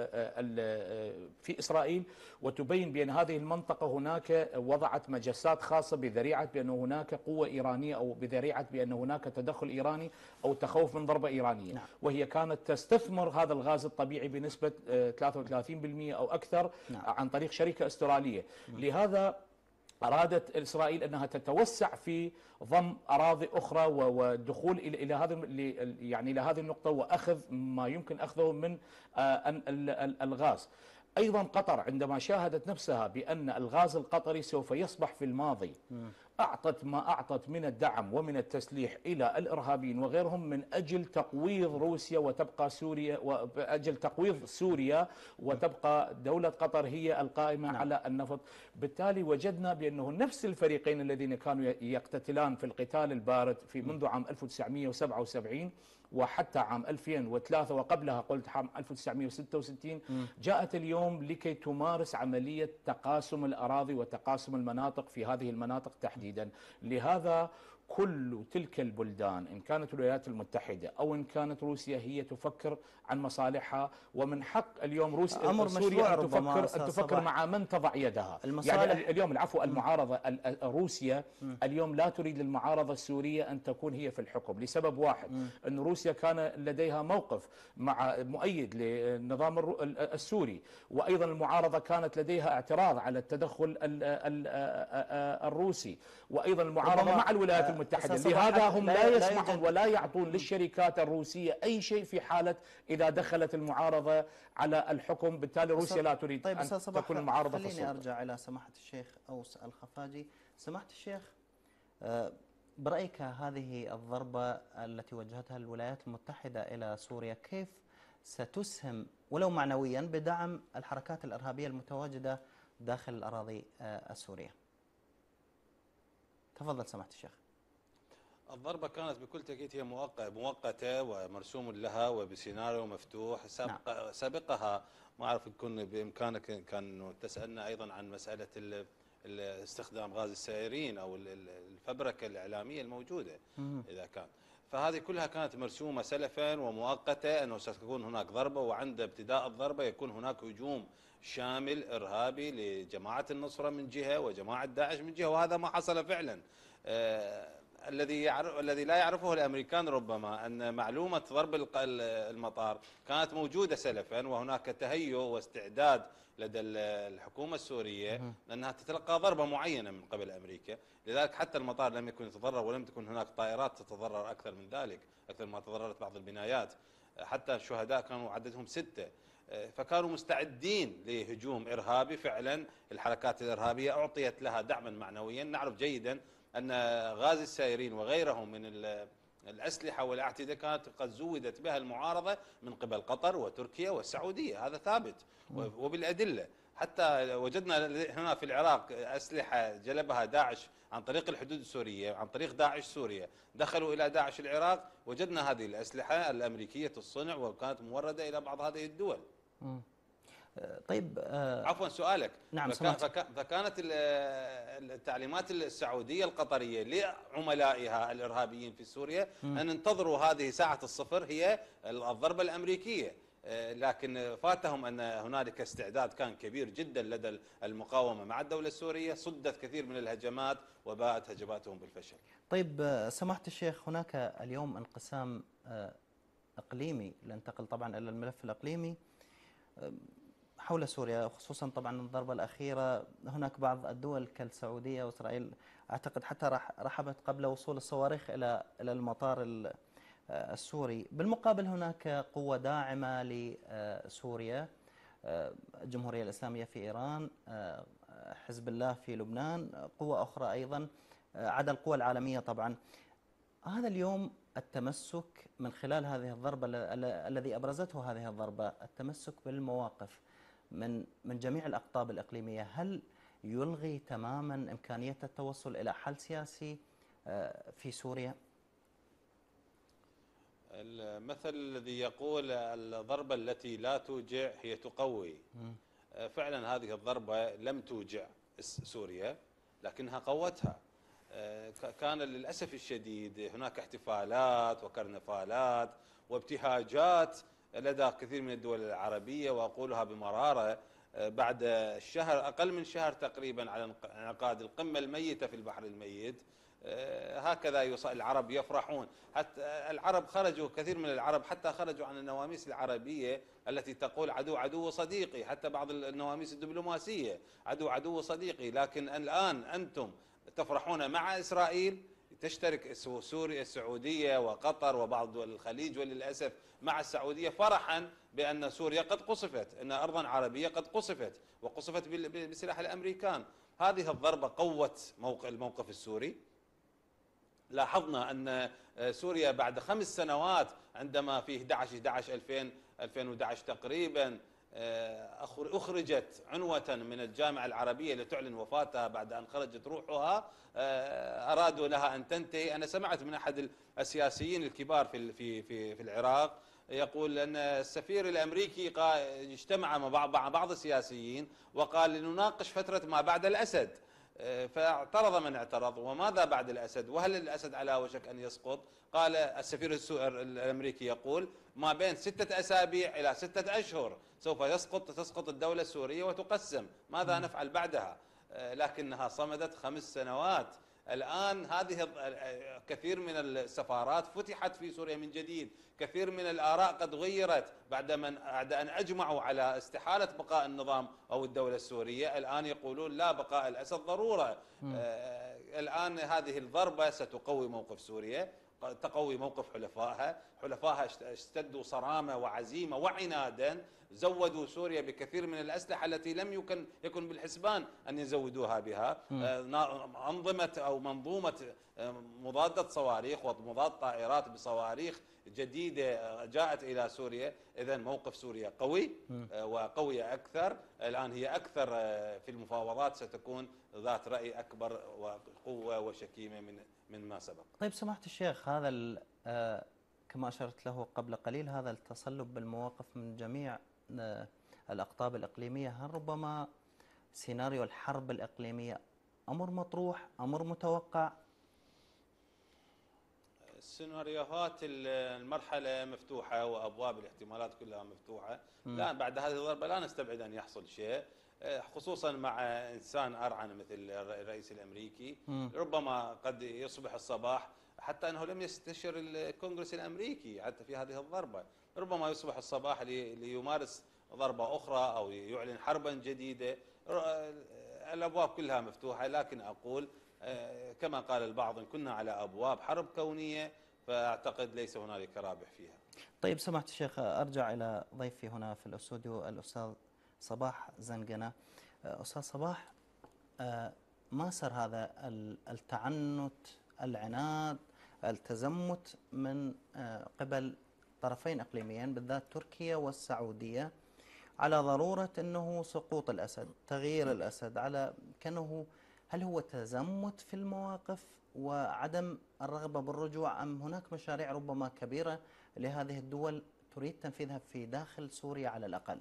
في إسرائيل، وتبين بأن هذه المنطقة هناك وضعت مجسات خاصة بذريعة بأن هناك قوة إيرانية أو بذريعة بأن هناك تدخل إيراني أو تخوف من ضربة إيرانية. نعم. وهي كانت تستثمر هذا الغاز الطبيعي بنسبة ثلاثة وثلاثين بالمئة أو أكثر. نعم. عن طريق شركة استرالية. لهذا أرادت إسرائيل أنها تتوسع في ضم أراضي أخرى والدخول إلى إلى هذا يعني إلى هذه النقطة وأخذ ما يمكن أخذه من الغاز. أيضا قطر عندما شاهدت نفسها بأن الغاز القطري سوف يصبح في الماضي أعطت ما أعطت من الدعم ومن التسليح إلى الإرهابيين وغيرهم من أجل تقويض روسيا وتبقى سوريا وأجل تقويض سوريا وتبقى دولة قطر هي القائمة. نعم. على النفط. بالتالي وجدنا بأنه نفس الفريقين الذين كانوا يقتتلان في القتال البارد في منذ عام ألف وتسعمئة وسبعة وسبعين وحتى عام ألفين وثلاثة وقبلها قلت عام ألف وتسعمئة وستة وستين جاءت اليوم لكي تمارس عملية تقاسم الأراضي وتقاسم المناطق في هذه المناطق تحديدا. لهذا كل تلك البلدان إن كانت الولايات المتحدة أو إن كانت روسيا هي تفكر عن مصالحها، ومن حق اليوم روسيا أمر سوريا أن تفكر أن تفكر مع من تضع يدها. يعني اليوم العفو المعارضة روسيا اليوم لا تريد للمعارضة السورية أن تكون هي في الحكم لسبب واحد، أن روسيا كان لديها موقف مع مؤيد للنظام السوري، وأيضا المعارضة كانت لديها اعتراض على التدخل الروسي، وأيضا المعارضة مع الولايات المتحدة. لهذا هم لا يسمحون ولا يعطون للشركات الروسية أي شيء في حالة إذا دخلت المعارضة على الحكم. بالتالي روسيا لا تريد طيب أن تكون المعارضة في السلطة. خليني أرجع إلى سماحة الشيخ أوس الخفاجي. سماحة الشيخ، برأيك هذه الضربة التي وجهتها الولايات المتحدة إلى سوريا كيف ستسهم ولو معنويا بدعم الحركات الإرهابية المتواجدة داخل الأراضي السورية؟ تفضل سماحة الشيخ. الضربة كانت بكل تأكيد هي مؤقتة ومرسوم لها وبسيناريو مفتوح. سابق سابقها ما أعرف يكون بإمكانك كان تسألنا أيضا عن مسألة استخدام غاز السائرين أو الفبركة الإعلامية الموجودة إذا كان، فهذه كلها كانت مرسومة سلفا ومؤقتة أنه ستكون هناك ضربة، وعند ابتداء الضربة يكون هناك هجوم شامل إرهابي لجماعة النصرة من جهة وجماعة داعش من جهة، وهذا ما حصل فعلا. آه الذي يعرف الذي لا يعرفه الامريكان ربما ان معلومه ضرب المطار كانت موجوده سلفا، وهناك تهيؤ واستعداد لدى الحكومه السوريه انها تتلقى ضربه معينه من قبل امريكا، لذلك حتى المطار لم يكن يتضرر ولم تكن هناك طائرات تتضرر اكثر من ذلك، اكثر ما تضررت بعض البنايات، حتى الشهداء كانوا عددهم سته، فكانوا مستعدين لهجوم ارهابي. فعلا الحركات الارهابيه اعطيت لها دعما معنويا. نعرف جيدا أن غاز السائرين وغيرهم من الأسلحة والأعتدة كانت قد زودت بها المعارضة من قبل قطر وتركيا والسعودية، هذا ثابت وبالأدلة. حتى وجدنا هنا في العراق أسلحة جلبها داعش عن طريق الحدود السورية، عن طريق داعش سوريا دخلوا إلى داعش العراق، وجدنا هذه الأسلحة الأمريكية الصنع وكانت موردة إلى بعض هذه الدول. مم. طيب آه عفوا سؤالك. نعم فكا فكا فكانت التعليمات السعودية القطرية لعملائها الإرهابيين في سوريا مم. أن انتظروا هذه ساعة الصفر هي الضربة الأمريكية، لكن فاتهم أن هنالك استعداد كان كبير جدا لدى المقاومة مع الدولة السورية، صدت كثير من الهجمات وباءت هجماتهم بالفشل. طيب سماحة الشيخ، هناك اليوم انقسام إقليمي، ننتقل طبعا إلى الملف الإقليمي حول سوريا، خصوصا طبعا الضربة الأخيرة. هناك بعض الدول كالسعودية وإسرائيل أعتقد حتى رحبت قبل وصول الصواريخ إلى إلى المطار السوري. بالمقابل هناك قوة داعمة لسوريا، الجمهورية الإسلامية في إيران، حزب الله في لبنان، قوة أخرى أيضا، عدا القوى العالمية طبعا. هذا اليوم التمسك من خلال هذه الضربة الذي أبرزته هذه الضربة، التمسك بالمواقف من من جميع الأقطاب الإقليمية، هل يلغي تماما إمكانية التوصل إلى حل سياسي في سوريا؟ المثل الذي يقول الضربة التي لا توجع هي تقوي. فعلا هذه الضربة لم توجع سوريا لكنها قوتها. كان للأسف الشديد هناك احتفالات وكرنفالات وابتهاجات لدى كثير من الدول العربية، وأقولها بمرارة بعد الشهر أقل من شهر تقريبا على انعقاد القمة الميتة في البحر الميت، هكذا العرب يفرحون. حتى العرب خرجوا، كثير من العرب حتى خرجوا عن النواميس العربية التي تقول عدو عدو صديقي، حتى بعض النواميس الدبلوماسية عدو عدو صديقي. لكن الآن أنتم تفرحون مع إسرائيل، تشترك سوريا السعودية وقطر وبعض دول الخليج وللأسف مع السعودية فرحا بأن سوريا قد قصفت، أن أرضا عربية قد قصفت وقصفت بسلاح الأمريكان. هذه الضربة قوت موقع الموقف السوري. لاحظنا أن سوريا بعد خمس سنوات عندما في أحد عشر أحد عشر ألفين وأحد عشر تقريبا أخرجت عنوة من الجامعة العربية لتعلن وفاتها بعد أن خرجت روحها، أرادوا لها أن تنتهي. أنا سمعت من أحد السياسيين الكبار في في في في العراق يقول أن السفير الأمريكي اجتمع مع بعض السياسيين وقال لنناقش فترة ما بعد الأسد، فاعترض من اعترض، وماذا بعد الأسد؟ وهل الأسد على وشك أن يسقط؟ قال السفير الأمريكي يقول ما بين ستة أسابيع إلى ستة أشهر سوف يسقط تسقط الدولة السورية وتقسم، ماذا نفعل بعدها؟ لكنها صمدت خمس سنوات. الآن هذه كثير من السفارات فتحت في سوريا من جديد، كثير من الآراء قد غيرت بعد من بعد أن أجمعوا على استحالة بقاء النظام أو الدولة السورية، الآن يقولون لا، بقاء الأسد ضرورة. آه الآن هذه الضربة ستقوي موقف سوريا، تقوي موقف حلفائها. حلفائها اشتدوا صرامة وعزيمة وعنادا، زودوا سوريا بكثير من الأسلحة التي لم يكن يكن بالحسبان أن يزودوها بها. أنظمة أو منظومة مضادة صواريخ ومضاد طائرات بصواريخ جديدة جاءت إلى سوريا. إذن موقف سوريا قوي وقوية أكثر. الآن هي أكثر في المفاوضات، ستكون ذات رأي أكبر وقوة وشكيمة من من ما سبق. طيب سماحة الشيخ، هذا كما أشرت له قبل قليل، هذا التصلب بالمواقف من جميع الأقطاب الإقليمية، هل ربما سيناريو الحرب الإقليمية أمر مطروح، أمر متوقع؟ السيناريوهات المرحلة مفتوحة وأبواب الاحتمالات كلها مفتوحة. لا، بعد هذه الضربة لا نستبعد أن يحصل شيء، خصوصا مع إنسان أرعن مثل الرئيس الأمريكي. م. ربما قد يصبح الصباح، حتى أنه لم يستشر الكونغرس الأمريكي حتى في هذه الضربة، ربما يصبح الصباح ليمارس ضربة أخرى أو يعلن حربا جديدة. الأبواب كلها مفتوحة، لكن أقول كما قال البعض إن كنا على أبواب حرب كونية فأعتقد ليس هنالك رابح فيها. طيب سماحة الشيخ، أرجع إلى ضيفي هنا في الاستوديو الأستاذ صباح زنقنة. أستاذ صباح، ما سر هذا التعنت، العناد، التزمت من قبل طرفين إقليميين بالذات تركيا والسعودية، على ضرورة أنه سقوط الأسد، تغيير الأسد، على كأنه هل هو تزمت في المواقف وعدم الرغبة بالرجوع، أم هناك مشاريع ربما كبيرة لهذه الدول تريد تنفيذها في داخل سوريا على الأقل؟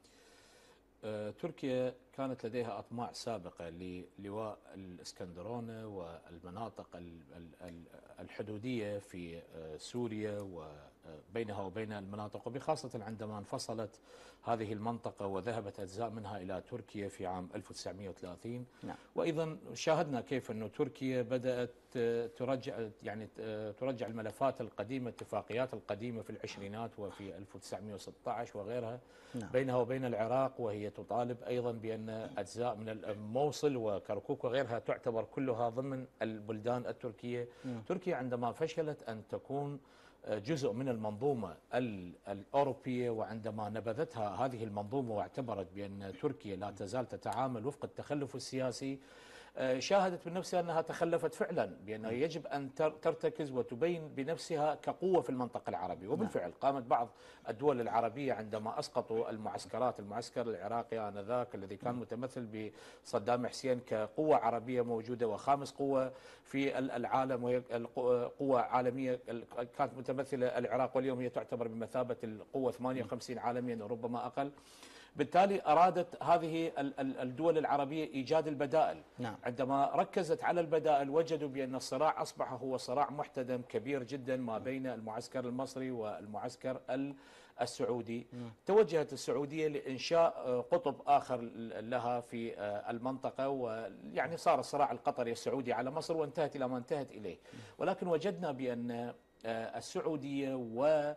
آه، تركيا كانت لديها أطماع سابقة للواء الإسكندرونة والمناطق ال- ال- ال- الحدودية في آه، سوريا وبينها وبين المناطق، وبخاصة عندما انفصلت هذه المنطقة وذهبت أجزاء منها إلى تركيا في عام ألف وتسعمئة وثلاثين. نعم. وأيضا شاهدنا كيف أن تركيا بدأت آه، ترجع يعني آه، ترجع الملفات القديمة، الاتفاقيات القديمة في العشرينات وفي ألف وتسعمئة وستة عشر وغيرها. نعم. بينها وبين العراق، وهي تطالب أيضا بأن أجزاء من الموصل وكركوك وغيرها تعتبر كلها ضمن البلدان التركية. مم. تركيا عندما فشلت أن تكون جزء من المنظومة ال- الأوروبية، وعندما نبذتها هذه المنظومة واعتبرت بأن تركيا لا تزال تتعامل وفق التخلف السياسي، آه، شاهدت بنفسها أنها تخلفت فعلا، بأنه يجب أن تر- ترتكز وتبين بنفسها كقوة في المنطقة العربية. وبالفعل قامت بعض الدول العربية عندما أسقطوا المعسكرات، المعسكر العراقي آنذاك الذي كان متمثل بصدام حسين كقوة عربية موجودة وخامس قوة في ال- العالم، وهي الق- قوة عالمية ال- كانت متمثلة العراق، واليوم هي تعتبر بمثابة القوة ثمانية وخمسين عالميا وربما أقل. بالتالي أرادت هذه ال- ال- الدول العربية إيجاد البدائل. نعم. عندما ركزت على البدائل وجدوا بأن الصراع أصبح هو صراع محتدم كبير جدا ما بين المعسكر المصري والمعسكر ال- السعودي. توجهت السعودية لإنشاء آه، قطب آخر لها في آه، المنطقة، ويعني صار الصراع القطري السعودي على مصر وانتهت إلى ما انتهت إليه. ولكن وجدنا بأن آه، السعودية و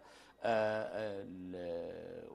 آه، ال-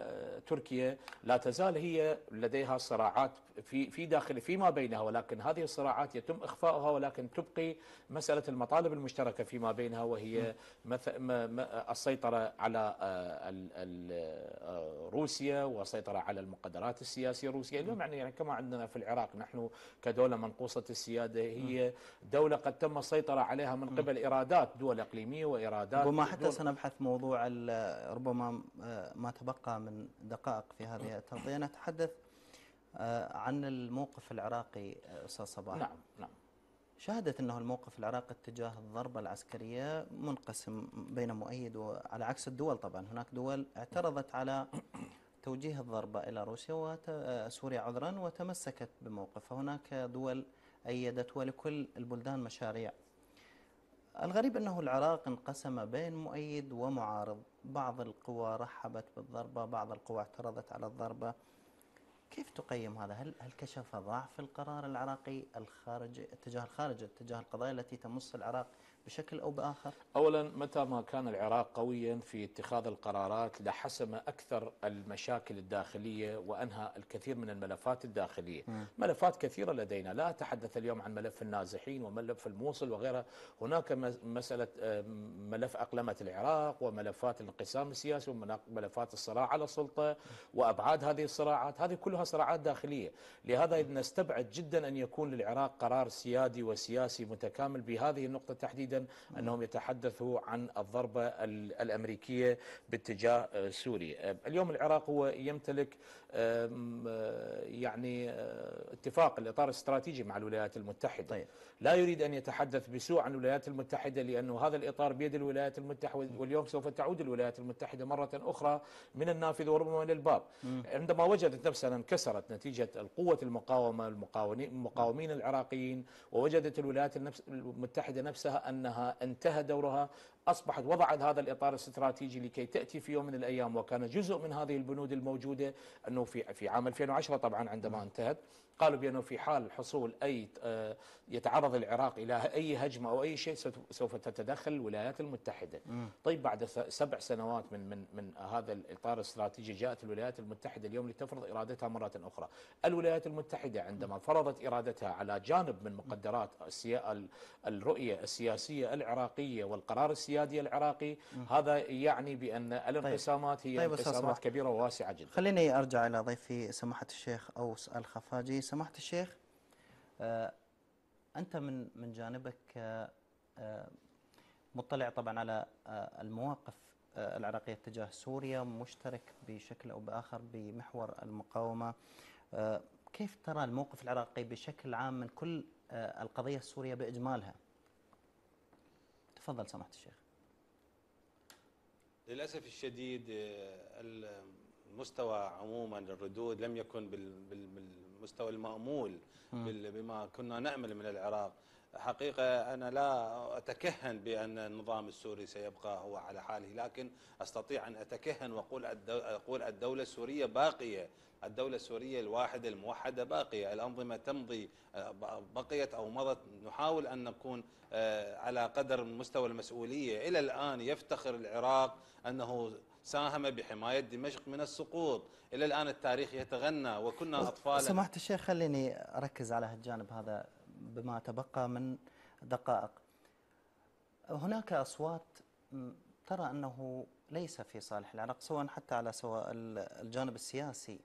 وتركيا لا تزال هي لديها صراعات في في داخل فيما بينها، ولكن هذه الصراعات يتم اخفاؤها، ولكن تبقي مساله المطالب المشتركه فيما بينها، وهي مث- م- م- السيطره على آه، ال- ال- آه، روسيا، والسيطره على المقدرات السياسيه الروسيه. اليوم يعني يعني كما عندنا في العراق، نحن كدوله منقوصه السياده هي دوله قد تم السيطره عليها من قبل ايرادات دول اقليميه وايرادات ربما حتى دول. سنبحث موضوع ال- ربما آه، ما تبقى من دقائق في هذه التغطية، نتحدث آه، عن الموقف العراقي آه، أستاذ صباح. نعم نعم. شاهدت أنه الموقف العراقي اتجاه الضربة العسكرية منقسم بين مؤيد، وعلى عكس الدول طبعا هناك دول اعترضت على توجيه الضربة إلى روسيا وسوريا عذرا وتمسكت بموقفها. هناك دول أيدت، ولكل البلدان مشاريع. الغريب أنه العراق انقسم بين مؤيد ومعارض، بعض القوى رحبت بالضربة، بعض القوى اعترضت على الضربة. كيف تقيم هذا؟ هل هل كشف ضعف القرار العراقي الخارج اتجاه الخارج اتجاه القضايا التي تمس العراق بشكل أو بآخر؟ أولا، متى ما كان العراق قويا في اتخاذ القرارات لحسم أكثر المشاكل الداخلية وأنهى الكثير من الملفات الداخلية. م. ملفات كثيرة لدينا، لا أتحدث اليوم عن ملف النازحين وملف الموصل وغيرها، هناك مسألة ملف أقلمة العراق وملفات الانقسام السياسي وملفات الصراع على السلطة وأبعاد هذه الصراعات، هذه كلها صراعات داخلية. لهذا نستبعد جدا أن يكون للعراق قرار سيادي وسياسي متكامل بهذه النقطة تحديدا، أنهم يتحدثوا عن الضربة الأمريكية باتجاه سوريا. اليوم العراق هو يمتلك يعني اتفاق الإطار الاستراتيجي مع الولايات المتحدة. طيب. لا يريد أن يتحدث بسوء عن الولايات المتحدة، لأنه هذا الإطار بيد الولايات المتحدة، واليوم سوف تعود الولايات المتحدة مرة أخرى من النافذة وربما من الباب. م. عندما وجدت نفسها انكسرت نتيجة القوة المقاومة المقاومين العراقيين، ووجدت الولايات المتحدة نفسها أنها انتهى دورها، أصبحت وضعت هذا الإطار الاستراتيجي لكي تأتي في يوم من الأيام، وكان جزء من هذه البنود الموجودة أنه في في عام ألفين وعشرة طبعا عندما انتهت، قالوا بأنه في حال حصول أي يتعرض العراق إلى أي هجمة أو أي شيء سوف تتدخل الولايات المتحدة. م. طيب بعد سبع سنوات من من من هذا الإطار الاستراتيجي جاءت الولايات المتحدة اليوم لتفرض إرادتها مرة أخرى. الولايات المتحدة عندما فرضت إرادتها على جانب من مقدرات الرؤية السياسية العراقية والقرار السيادي العراقي، م. هذا يعني بأن الانقسامات هي طيب. انقسامات كبيرة وواسعة جدا. خليني أرجع إلى ضيفي سماحة الشيخ أوس الخفاجي. سماحة الشيخ، آه أنت من من جانبك آه مطلع طبعا على آه المواقف العراقية تجاه سوريا مشترك بشكل أو بآخر بمحور المقاومة. كيف ترى الموقف العراقي بشكل عام من كل القضية السورية بإجمالها؟ تفضل سماحة الشيخ. للأسف الشديد المستوى عموما للردود لم يكن بالمستوى المأمول بما كنا نأمل من العراق. حقيقة أنا لا أتكهن بأن النظام السوري سيبقى هو على حاله، لكن أستطيع أن أتكهن وأقول أقول الدولة السورية باقية، الدولة السورية الواحدة الموحدة باقية، الأنظمة تمضي بقيت أو مضت. نحاول أن نكون على قدر مستوى المسؤولية. إلى الآن يفتخر العراق أنه ساهم بحماية دمشق من السقوط، إلى الآن التاريخ يتغنى وكنا أطفالا. سماحة الشيخ خليني أركز على هالجانب هذا بما تبقى من دقائق. هناك أصوات ترى أنه ليس في صالح العراق سواء حتى على سواء الجانب السياسي،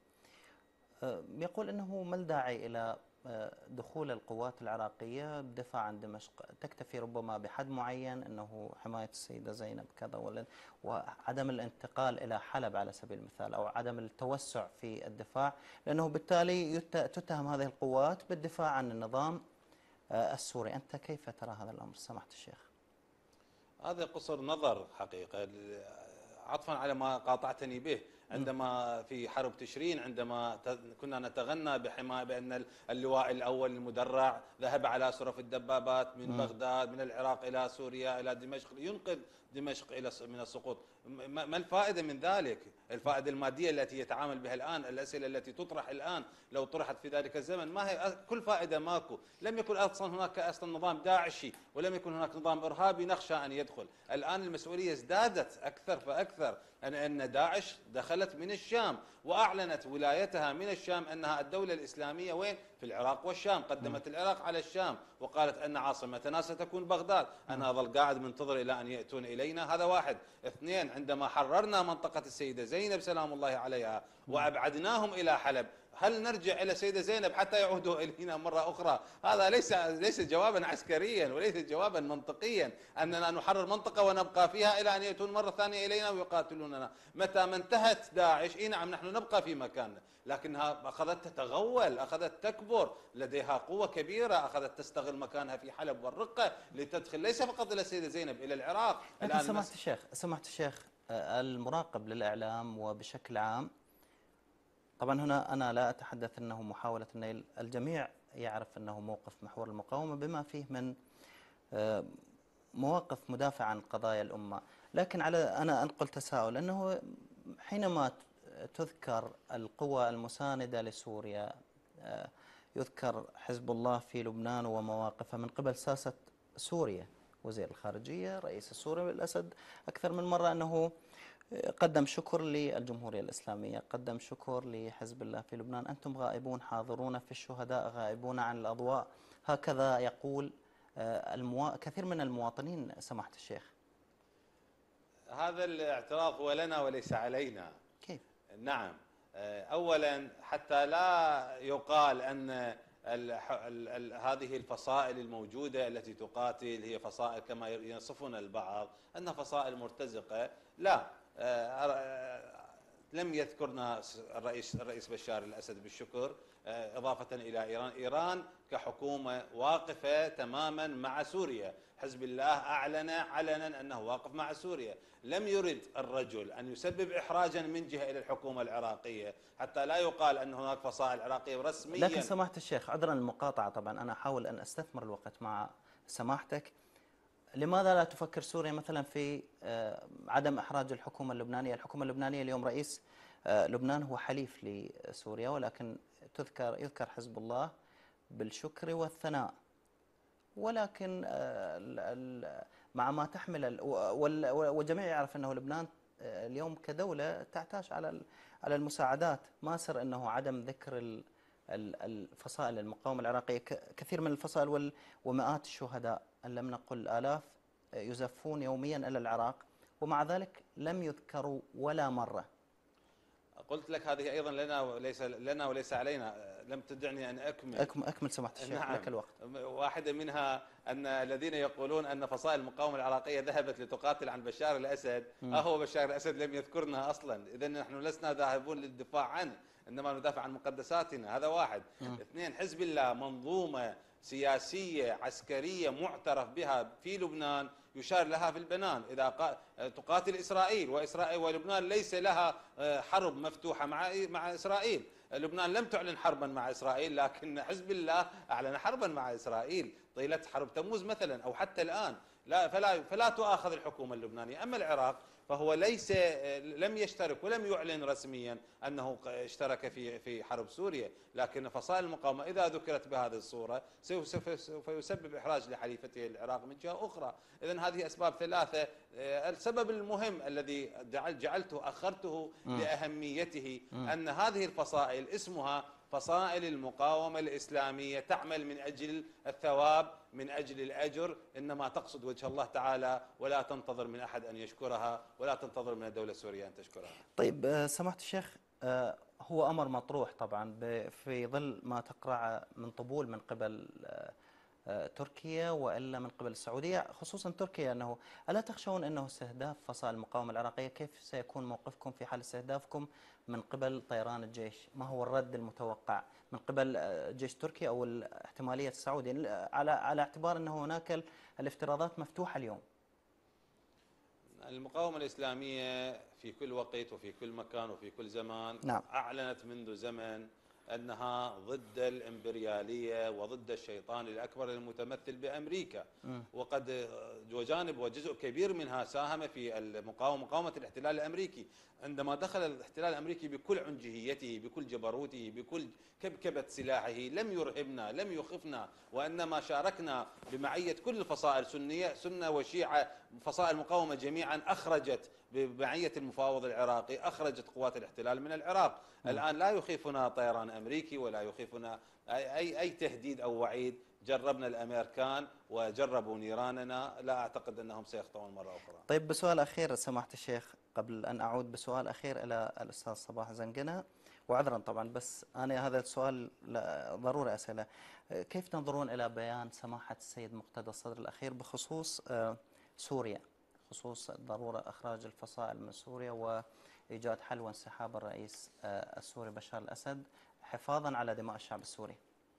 يقول أنه ما الداعي إلى دخول القوات العراقية بالدفاع عن دمشق، تكتفي ربما بحد معين أنه حماية السيدة زينب كذا، وعدم الانتقال إلى حلب على سبيل المثال، أو عدم التوسع في الدفاع، لأنه بالتالي تتهم هذه القوات بالدفاع عن النظام السوري. أنت كيف ترى هذا الأمر سماحة الشيخ؟ هذا قصر نظر حقيقة، عطفا على ما قاطعتني به عندما في حرب تشرين، عندما كنا نتغنى بحماية بأن اللواء الأول المدرع ذهب على سرف الدبابات من بغداد من العراق إلى سوريا إلى دمشق لينقذ دمشق إلى من السقوط. ما الفائدة من ذلك؟ الفائدة المادية التي يتعامل بها الآن، الأسئلة التي تطرح الآن لو طرحت في ذلك الزمن ما هي كل فائدة؟ ماكو. لم يكن أصلا هناك أصلا نظام داعشي، ولم يكن هناك نظام إرهابي نخشى أن يدخل. الآن المسؤولية ازدادت أكثر فأكثر، أن أن داعش دخلت من الشام وأعلنت ولايتها من الشام، أنها الدولة الإسلامية وين؟ في العراق والشام. قدمت العراق على الشام وقالت أن عاصمتنا ستكون بغداد. أنا أظل قاعد منتظر إلى أن يأتون إلينا. هذا واحد. اثنين، عندما حررنا منطقة السيدة زينب سلام الله عليها وأبعدناهم إلى حلب، هل نرجع إلى السيدة زينب حتى يعودوا إلينا مرة أخرى؟ هذا ليس ليس جوابا عسكريا وليس جوابا منطقيا، أننا نحرر منطقة ونبقى فيها إلى أن يأتون مرة ثانية إلينا ويقاتلوننا. متى ما انتهت داعش، إي نعم نحن نبقى في مكاننا، لكنها أخذت تتغول، أخذت تكبر، لديها قوة كبيرة، أخذت تستغل مكانها في حلب والرقة لتدخل ليس فقط إلى السيدة زينب، إلى العراق. لكن سماحة الشيخ سماحة الشيخ المراقب للإعلام وبشكل عام، طبعا هنا أنا لا أتحدث أنه محاولة النيل، الجميع يعرف أنه موقف محور المقاومة بما فيه من مواقف مدافع عن قضايا الأمة، لكن على أنا أنقل تساؤل أنه حينما تذكر القوى المساندة لسوريا، يذكر حزب الله في لبنان ومواقفه من قبل ساسة سوريا، وزير الخارجية رئيس السوري الأسد أكثر من مرة أنه قدم شكر للجمهورية الإسلامية، قدم شكر لحزب الله في لبنان، أنتم غائبون حاضرون في الشهداء غائبون عن الأضواء، هكذا يقول الموا... كثير من المواطنين سماحة الشيخ. هذا الاعتراف هو لنا وليس علينا. كيف؟ نعم، أولا حتى لا يقال أن ال ال ال هذه الفصائل الموجودة التي تقاتل هي فصائل كما يصفون البعض أنها فصائل مرتزقة، لا. لم يذكرنا الرئيس الرئيس بشار الأسد بالشكر، إضافة إلى إيران. إيران كحكومة واقفة تماما مع سوريا، حزب الله أعلن علنا أنه واقف مع سوريا. لم يرد الرجل أن يسبب إحراجا من جهة إلى الحكومة العراقية حتى لا يقال أن هناك فصائل عراقية رسميا. لكن سماحة الشيخ عذرا المقاطعة، طبعا أنا أحاول أن أستثمر الوقت مع سماحتك، لماذا لا تفكر سوريا مثلا في عدم إحراج الحكومة اللبنانية؟ الحكومة اللبنانية اليوم رئيس لبنان هو حليف لسوريا، ولكن تذكر يذكر حزب الله بالشكر والثناء، ولكن مع ما تحمل والجميع يعرف أنه لبنان اليوم كدولة تعتاش على على المساعدات، ما سر أنه عدم ذكر الفصائل المقاومة العراقية، كثير من الفصائل ومئات الشهداء أن لم نقل آلاف يزفون يوميا إلى العراق، ومع ذلك لم يذكروا ولا مرة. قلت لك هذه أيضا لنا وليس لنا وليس علينا، لم تدعني أن أكمل. أكمل, أكمل سمحت الشيخ. نعم. لك الوقت. واحدة منها أن الذين يقولون أن فصائل المقاومة العراقية ذهبت لتقاتل عن بشار الأسد، أهو بشار الأسد لم يذكرنا أصلا، إذا نحن لسنا ذاهبون للدفاع عنه، إنما ندافع عن مقدساتنا. هذا واحد. اثنين، حزب الله منظومة سياسية عسكرية معترف بها في لبنان يشار لها في البنان، إذا تقاتل إسرائيل، وإسرائيل ولبنان ليس لها حرب مفتوحة مع مع إسرائيل. لبنان لم تعلن حربا مع إسرائيل، لكن حزب الله أعلن حربا مع إسرائيل طيلة حرب تموز مثلا أو حتى الآن. لا فلا فلا تؤاخذ الحكومة اللبنانية. أما العراق فهو ليس لم يشترك ولم يعلن رسميا أنه اشترك في في حرب سوريا، لكن فصائل المقاومة إذا ذكرت بهذه الصورة سوف سوف يسبب إحراج لحليفته العراق من جهة أخرى. إذن هذه أسباب ثلاثة. السبب المهم الذي جعلته أخرته لأهميته أن هذه الفصائل اسمها فصائل المقاومة الإسلامية، تعمل من أجل الثواب، من أجل الأجر، إنما تقصد وجه الله تعالى، ولا تنتظر من أحد أن يشكرها، ولا تنتظر من الدولة السورية أن تشكرها. طيب سماحة الشيخ، هو أمر مطروح طبعا في ظل ما تقرأ من طبول من قبل تركيا وإلا من قبل السعودية، خصوصا تركيا، أنه ألا تخشون أنه استهداف فصائل المقاومة العراقية؟ كيف سيكون موقفكم في حال استهدافكم من قبل طيران الجيش؟ ما هو الرد المتوقع من قبل جيش تركيا أو احتمالية السعودي، على على اعتبار أنه هناك الافتراضات مفتوحة اليوم؟ المقاومة الإسلامية في كل وقت وفي كل مكان وفي كل زمان نعم. أعلنت منذ زمن أنها ضد الإمبريالية وضد الشيطان الأكبر المتمثل بأمريكا، م. وقد وجانب وجزء كبير منها ساهم في المقاومة مقاومة الاحتلال الأمريكي. عندما دخل الاحتلال الأمريكي بكل عنجهيته، بكل جبروته، بكل كبكبة سلاحه، لم يرهبنا، لم يخفنا، وإنما شاركنا بمعية كل الفصائل، سنية سنة وشيعة، فصائل المقاومة جميعا أخرجت بمعية المفاوض العراقي، أخرجت قوات الاحتلال من العراق. م. الآن لا يخيفنا طيران أمريكي ولا يخيفنا أي أي تهديد أو وعيد. جربنا الأمريكان وجربوا نيراننا، لا أعتقد أنهم سيخطئون مرة أخرى. طيب بسؤال أخير سماحة الشيخ، قبل أن أعود بسؤال أخير إلى الأستاذ صباح زنقنة، وعذرا طبعا بس أنا هذا السؤال ضروري أسأله، كيف تنظرون إلى بيان سماحة السيد مقتدى الصدر الأخير بخصوص سوريا، خصوص ضرورة إخراج الفصائل من سوريا وإيجاد حل وانسحاب الرئيس السوري بشار الأسد حفاظا على دماء الشعب السوري؟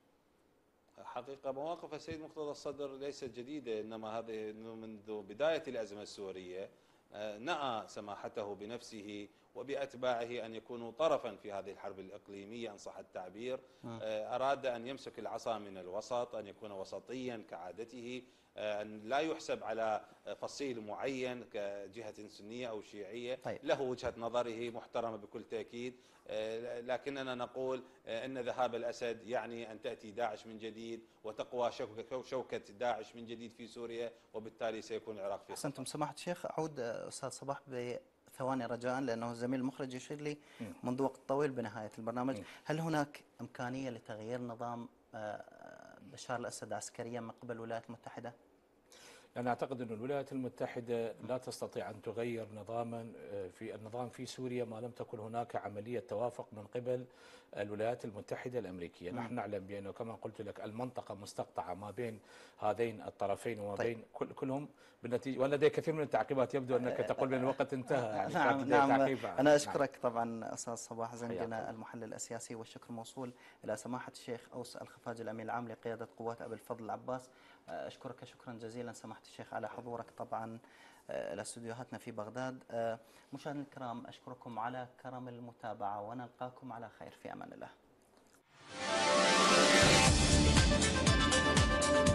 حقيقة مواقف السيد مقتدى الصدر ليست جديدة، إنما هذه منذ بداية الأزمة السورية نأى سماحته بنفسه وبأتباعه أن يكونوا طرفا في هذه الحرب الإقليمية إن صح التعبير. أراد أن يمسك العصا من الوسط، أن يكون وسطيا كعادته، أن لا يحسب على فصيل معين كجهة سنية أو شيعية. طيب. له وجهة نظره محترمة بكل تأكيد، لكننا نقول أن ذهاب الأسد يعني أن تأتي داعش من جديد وتقوى شوكة داعش من جديد في سوريا، وبالتالي سيكون العراق في خطر. أحسنتم سماحة الشيخ. أعود أستاذ صباح بثواني رجاء، لأنه الزميل المخرج يشير لي منذ وقت طويل بنهاية البرنامج. هل هناك إمكانية لتغيير نظام بشار الأسد عسكريا من قبل الولايات المتحدة؟ أنا أعتقد أن الولايات المتحدة لا تستطيع أن تغير نظاما في النظام في سوريا ما لم تكن هناك عملية توافق من قبل الولايات المتحدة الأمريكية. م. نحن نعلم بأنه كما قلت لك المنطقة مستقطعة ما بين هذين الطرفين وما طيب. بين كل كلهم بالنتيجة، ولدي كثير من التعقيبات. يبدو أنك تقول بأن الوقت انتهى. يعني نعم, نعم أنا نعم. أشكرك طبعا أستاذ صباح زنقنة المحلل السياسي، والشكر موصول إلى سماحة الشيخ أوس الخفاجي الأمين العام لقيادة قوات أبي الفضل العباس. أشكرك شكرا جزيلا سماحة الشيخ على حضورك طبعا إلى استديوهاتنا في بغداد. مشاهدينا الكرام أشكركم على كرم المتابعة، ونلقاكم على خير في أمان الله.